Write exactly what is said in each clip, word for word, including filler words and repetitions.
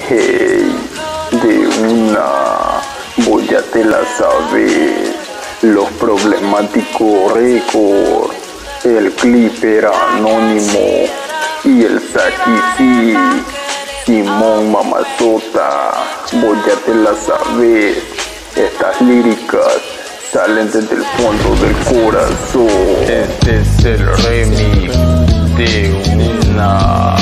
Hey, de una, vos ya te la sabes. Los Problemáticos Records, el Clipper Anónimo y el Saki, Simón Mamazota, vos ya te la sabes. Estas líricas salen desde el fondo del corazón. Este es el remix de una.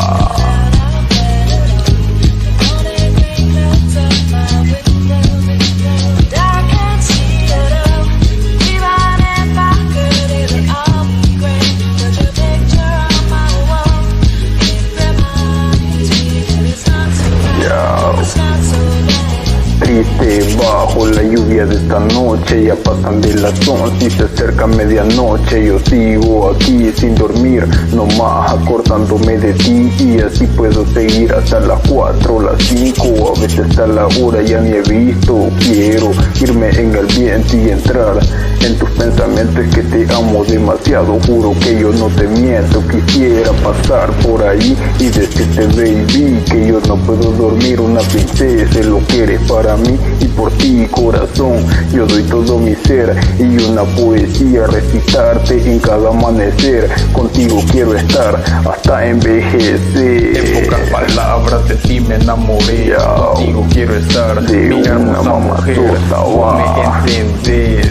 Triste bajo la lluvia de esta noche, ya pasan de las once y se acerca medianoche. Yo sigo aquí sin dormir, nomás acordándome de ti, y así puedo seguir hasta las cuatro, las cinco, a veces hasta la hora ya ni he visto. Quiero irme en el viento y entrar en tus pensamientos, que te amo demasiado, juro que yo no te miento. Quisiera pasar por ahí y decirte, baby, que yo no puedo dormir, una princesa lo que eres para mí, y por ti, corazón, yo doy todo mi ser, y una poesía recitarte en cada amanecer. Contigo quiero estar hasta envejecer. En pocas palabras de ti me enamoré. Yo, contigo quiero estar de mi hermosa mujer, vos me entendés.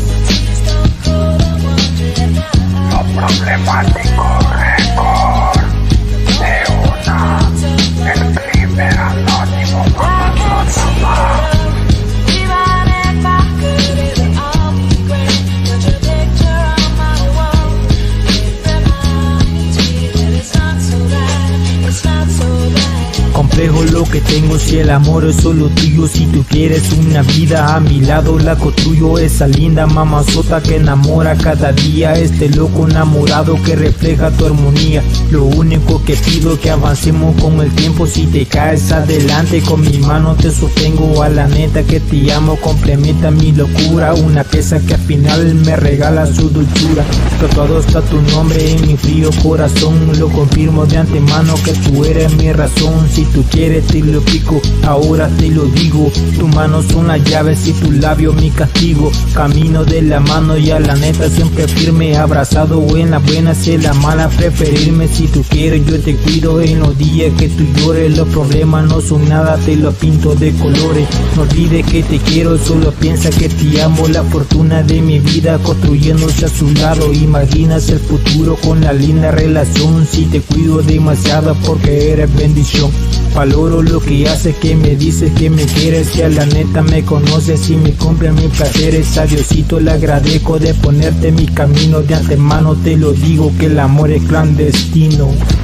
Los Problemáticos Records, de una, el Clipper Anónimo, Mamazota. Complejo lo que tengo, si el amor es solo tuyo. Si tú quieres una vida a mi lado, la construyo. Esa linda mamazota que enamora cada día, este loco enamorado que refleja tu armonía. Lo único que pido es que avancemos con el tiempo. Si te caes adelante, con mi mano te sostengo. A la neta que te amo, complementa mi locura. Una pieza que al final me regala su dulzura. Tatuado está tu nombre en mi frío corazón. Lo confirmo de antemano que tú eres mi razón. Si tú quieres te lo pico, ahora te lo digo. Tus manos son las llaves y tu labio mi castigo. Camino de la mano y a la neta siempre firme, abrazado en las buenas y en las malas preferirme. Si tú quieres yo te cuido en los días que tú llores. Los problemas no son nada, te los pinto de colores. No olvides que te quiero, solo piensa que te amo. La fortuna de mi vida construyéndose a su lado. Imaginas el futuro con la linda relación. Si te cuido demasiado porque eres bendición. Valoro lo que haces, que me dices que me quieres, que a la neta me conoces y me cumple mis placeres. A Diosito le agradezco de ponerte en mi camino. De antemano te lo digo que el amor es clandestino.